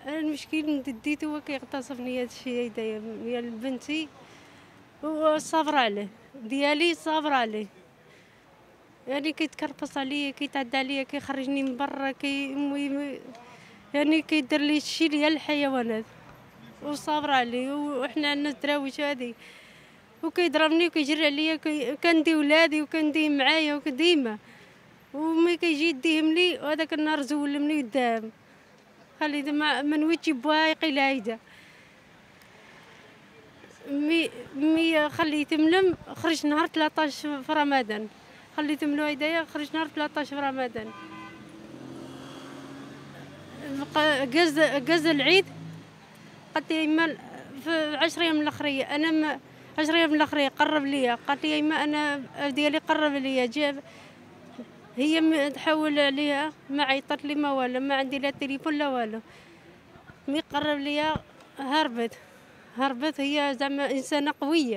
المشكل ديت هو كيغتصبني هاد الشيء هدايا ديال بنتي، وصابرة عليه، ديالي صابرة عليه، يعني كيتكرفص عليا، كيتعدى عليا، كيخرجني من برا، المهم يعني كيدير لي الشيء ديال الحيوانات، وصابرة عليه. وحنا عندنا الدراويش هادي، وكيضربني وكيجري عليا، كندي ولادي وكنديه معايا ديما، وملي كيجي يديهم لي وهداك النهار زولمني وداهم، خلي ما نويتش بوها يقيل هايده. مي خليت ملم، خرج نهار 13 في رمضان، خليت ملو هدايا خرج نهار 13 في رمضان. بقى قاز العيد، قالت لي يما في 10 ايام الاخريه، انا ما 10 ايام الاخريه قرب ليا، قالت لي يما انا ديالي قرب ليا، جاب هي تحول عليها، ما عيطت لي ما والو، ما عندي لا تليفون لا والو. مي قرب ليا هربت هي زعما انسانه قويه.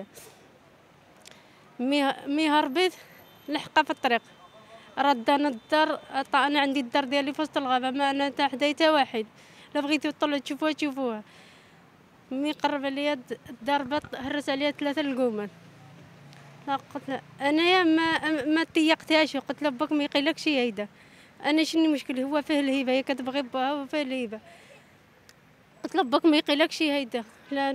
مي هربت لحقه في الطريق، ردانا الدار، انا عندي الدار ديالي في وسط الغابه، ما انا تا حدايا تا واحد، لا بغيتو تطلعوا تشوفوها. مي قرب عليا الدار هرس عليا 3 القومان. قلت له انايا ما تيقتهاش، قلت له باك ما يقيلكش هيدا، انا شنو مشكل، هو فيه الهبه، هي كتبغي باها وفيه الهبه، قلت له باك ما يقيلكش هيدا. لا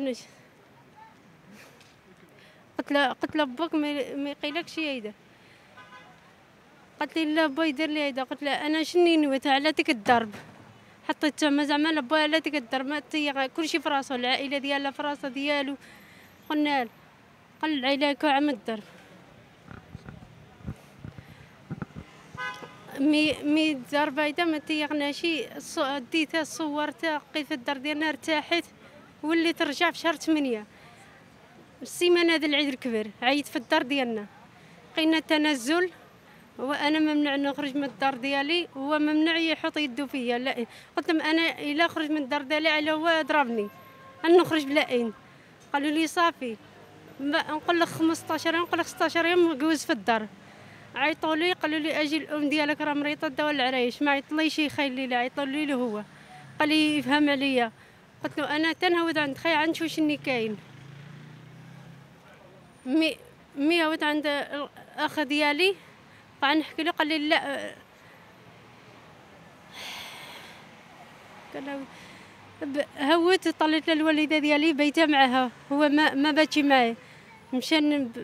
قلت له باك ما يقيلكش هيدا. قالت لي لا با يدير لي هيدا. قلت لها انا شني نويت على ديك الضرب، حطيت تما زعما لبا على ديك الضرب، ما كلشي في راسو، العائله ديالها في راسها ديالو. قلنا له قال العائله عم الضرب. مي الضربه هيدا ما تيقناشي، ديتها صورتها، لقيت في الدار ديالنا ارتاحت، وليت ترجع في شهر 8 السيمانه هذا العيد الكبير، عيط في الدار ديالنا، لقينا تنزل، وانا ممنوع نخرج من الدار ديالي، هو ممنوع يحط يدو فيا. لا قلت لهم انا الا خرج من الدار ديالي على هو ضربني ان نخرج بلا عين. قالوا لي صافي، نقول لك 15 يوم، نقول لك 16 يوم جوز في الدار. عيطوا لي قالوا لي اجي الام ديالك راه مريضه داو العرايش، ما عيطليش يخيل لي، عيطوا لي هو، قال لي يفهم عليا. قلت له انا تنهود عند خي عنشوف شني كاين. مي هود عند الاخ ديالي، بقى نحكي له، قال لي لا، قال هوت طليت للوالده ديالي بيته معها، هو ما باتش معاه، مشى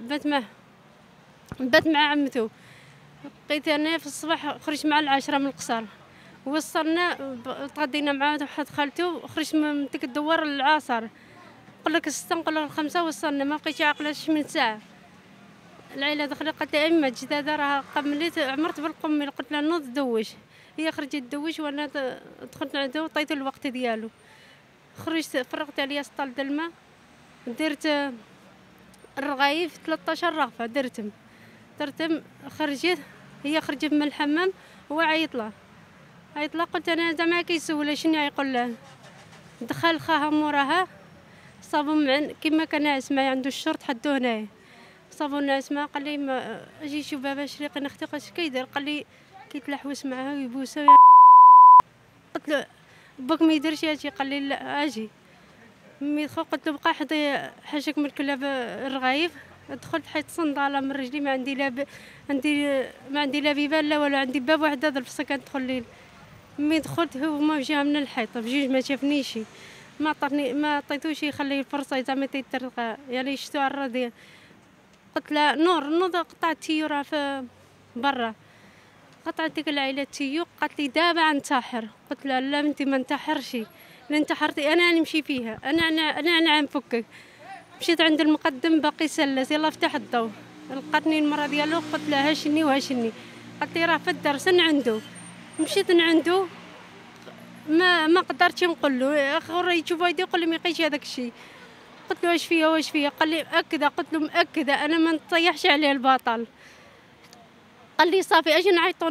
بات مع عمته. بقيت انا في الصباح خرجت مع 10 من القصر، وصلنا تغدينا مع واحد خالته، خرجت من ديك الدوار العصر، نقول لك 6 نقول لك 5 وصلنا، ما بقيتش عاقله من ساعه. العيله دخلت قالت لي اما جداده راه قملت عمرت بالقمل، قلت لها نوض دوش، هي خرجت دوش وانا دخلت عنده وعطيته الوقت ديالو. خرجت فرغت عليا سطال د الماء، درت الرغايف 13 رغفه درتهم، خرجت، هي خرجت من الحمام، هو عيط لها قلت انا زعما كيسولها شنو يقول له. دخل خاها موراها، صابو كيما كان ناعس معايا عنده الشرط حدو هنايا، صابو ناعس معاه، قال لي ما اجي شوف بابا شريقين اختي، اش كيدير؟ قال لي كيتلحوس معاها ويبوسها. قلت له باك ما يديرش هادشي، قال لي لا اجي. مي دخل قلت له بقى حدي حاجك من الكلاب الرغايف، دخلت حيت صنداله من رجلي، ما عندي ما عندي لا بيبان لا والو، عندي باب واحد هذا الفصل كندخل ليه. مي دخلت هو ما جا من الحيط بجوج، ما شافنيش، ما عطيتوش يخلي الفرصه زعما تيترقى، يعني شتو على الراديو. قلت لها نوض قطعت التيو راه في برا، قطعت ديك العائله التيو، قالت لي دابا غنتحر. قلت لها لا بنتي ما نتحرش، الا انتحرتي انا نمشي فيها، انا نفكك. مشيت عند المقدم باقي سلس، يلا فتح الضو، لقاتني المرا ديالو، قلت لها هاشني وهاشني، قالت لي راه في الدار سن عنده. مشيت عنده، ما قدرتش نقول له، اخر يشوف يدي يقول لي ما يقيش هذاك الشيء. قلت له واش فيها؟ قال لي مأكده. قلت له مأكده، انا ما نطيحش عليه البطل. قال لي صافي اجي نعيطوا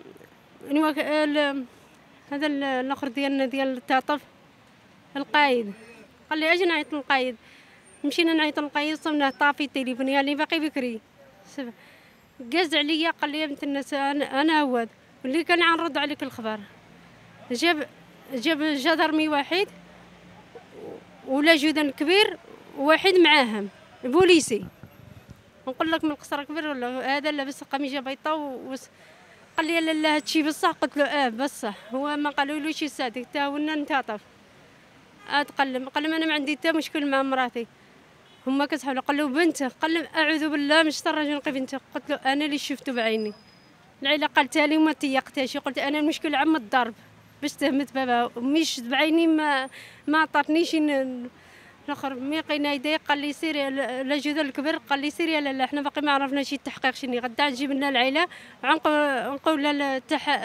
هذا الاخر ديالنا ديال التعاطف، القايد، قال لي اجي نعيط للقايد. مشينا نعيط للقايد، صمنا طافي التليفون يعني باقي بكري، قاز عليا، قال لي يا بنت الناس انا هواد اللي كان عنرد عليك الخبر. جاب جاب جدرمي واحد ولا جودان كبير وواحد معاهم بوليسي. نقول لك من القصر كبير ولا هذا لابس قميجه بيضاء قال لي لا هادشي بصح. قلت له بصح. هو ما قالولوش يساعدك حتى ولنا نتعاطف. تقلم قال لهم انا ما عندي حتى مشكل مع مراتي. هما كتحاولوا. قال له بنته. قال لهم اعوذ بالله من شر الرجل نقي بنته. قلت له انا اللي شفته بعيني. العيله قالتها لي وما تيقتهاش. قلت انا المشكل عم الضرب باش تهمت بابا مش بعيني ما عطاتنيش الاخر مي لقينا يدي. قال لي سيري لا جوده الكبير. قال لي سيري لا حنا باقي ما عرفناش التحقيق شني. غدا نجيب لنا العيله نقول لها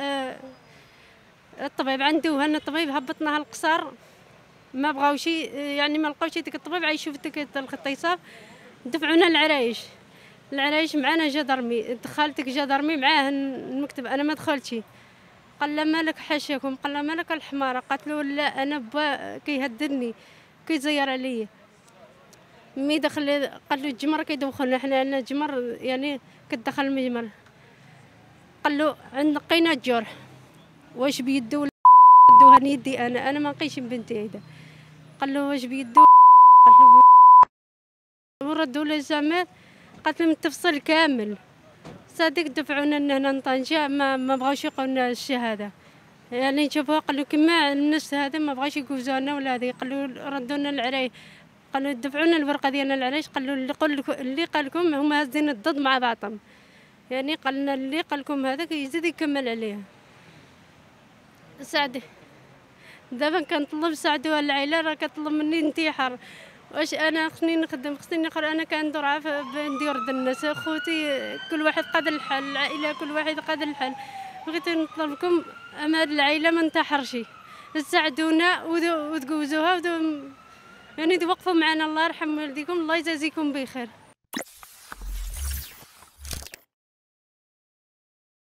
الطبيب عنده هنا الطبيب هبطناها القصر ما بغاوش يعني ما لقاوش ديك الطبيب عايشوا في ديك الخطيصاب. دفعونا العرايش معنا جدرمي. دخلتك جدرمي معاه المكتب انا ما دخلتش. قال له مالك حاشاكم. قال له مالك الحماره. قالت له لا انا با كيهددني كيزير عليا. مي دخل قال له الجمر كيدوخنا حنا عندنا جمر يعني كتدخل المجمر. قال له لقينا الجرح واش بيدو ولا دوها يدي انا ما نقيش بنتي هيدا. قال له واش بيدو. قال له وردوا له زعما. قالت لهم التفصيل كامل صديق. دفعونا لهنا لطنجة ما بغاوش يعطونا الشهاده يعني شوفوا. قالوا كما الناس هذا ما بغاش يجوزوا لنا ولا هذه. قالوا ردونا العرايش. قالوا دفعونا الورقه ديالنا العرايش. قالوا اللي قال لكم هما هازين الضد مع بعضهم يعني. قالنا اللي قال لكم هذاك يزيد يكمل عليه. سعدي دابا كنطلب ساعدوها العائله راه كطلب مني انتحار. واش انا خصني نخدم خصني نقرا. انا كندور ندير الناس خوتي كل واحد قادر الحال. العائله كل واحد قادر الحال. بغيت نطلب لكم اما هاد العائله ما انتحرش تساعدونا وتجوزوها يعني توقفوا معنا. الله يرحم والديكم الله يجازيكم بخير.